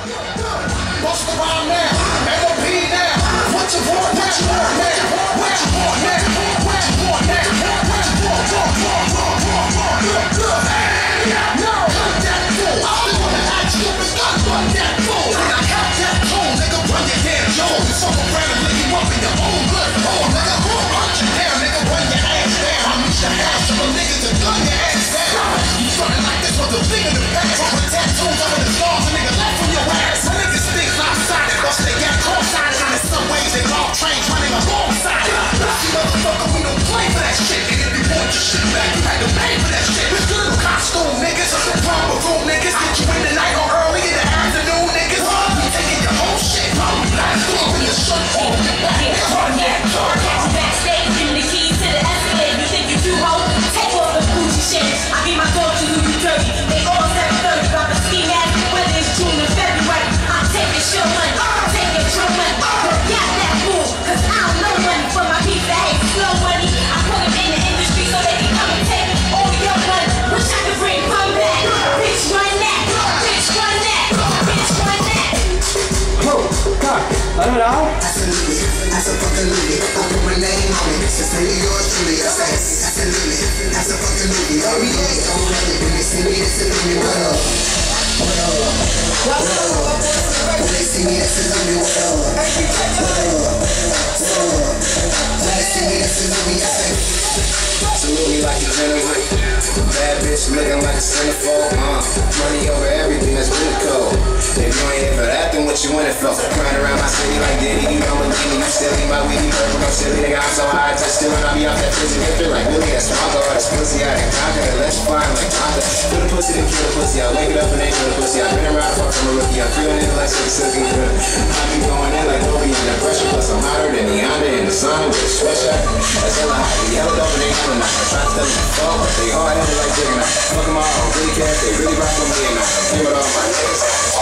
Bust the rhyme now, MOP now. What you want now? What you want now? What you want now? What you want now? What you want? No, that fool. I'm the one that asked you to stop that fool. When I count that tone, nigga, run your damn jaws. It's all around and lick you up in your own blood. Oh, nigga, hunt you down, nigga, run your ass down. I reach the house of a nigga to gun your ass down. You frontin' like this was a thing in the past. Over tattoos under the stars, a nigga left from your ass. My niggas think lopsided, bust they got cross-sided. And in some ways they long trains running alongside it. Lucky motherfucker, we don't play for that shit. And if you want your shit back, you had to pay for that shit. Little costume niggas, the proper room niggas, get you in the night or early in the afternoon niggas. We taking your whole shit, probably blast you up in the shirt off your back. Backstage, give me the keys to the Escalade. You think you too hoe? Take off the Gucci shit. I give my dog to you dirty. They all 730, about the ski mask, whether it's June or February. I'm taking your money, I'm taking your money. Forget that fool, cause I don't know money for my piece of hate. Slow money, I put them in the industry so they can come and take all your money. Wish I could bring come back. Bitch, run that. Bitch, run that. Bitch, run that. Oh, God, I don't know. Absolutely, absolutely. I put my name on it. It's really yours truly. I say, absolutely, absolutely. Every day, don't let it. When they see me, they salute me. What up? What up? What up? When they see me, they salute me. What up? What up? When they see me, they salute me. I say, salute me like a gentleman. Bad bitch looking like a centerfold. Money over everything, that's really cold. If you ain't here for that, then what you want it for? Crying around my city like Diddy, you know what Diddy. You still eat my weedy purple, I'm silly, nigga. I'm so high, touch still, and I be off that pussy. They feel like Willie, that's stronger, or that's pussy. I can conquer it, let's find like Tonka. Kill the pussy, then kill the pussy. I wake it up and they kill the pussy. I've been around, fuck from a rookie. I'm feeling it like silky good. I be going in like Kobe under pressure, plus I'm hotter than Neander in the sun with a sweatshirt. That's hella hot. They yelled up and they yelling out. I try to tell them to fall, but they hard headed like chicken. Fuck them all, really care if they really rock with me and I give it all my niggas.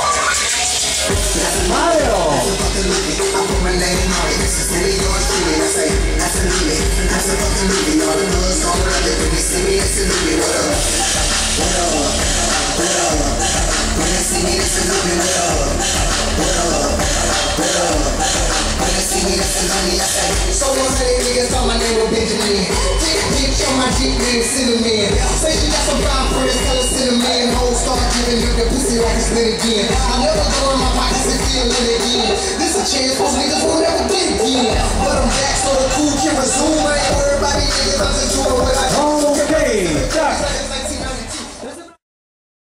Mario! I put my name on it. This is really yours truly. I say, absolutely, absolutely. All the girls on the left, when they see me, they salute me. What up? What up? What up? When they see me, they salute me. What up? What up? What up? When they see me, they salute me. I say, so one of them niggas thought my name was Benjamin. Bitch on my Jeep named Cinnamon. Say she got some brown friends, tell her Cinnamon. Hoes start giving you the pussy like it's lit again. I never go in my pockets and feel lit again. This a chance most niggas will never think again. But I'm back so the crew can resume. I ain't worried about these niggas, I'm just doing what I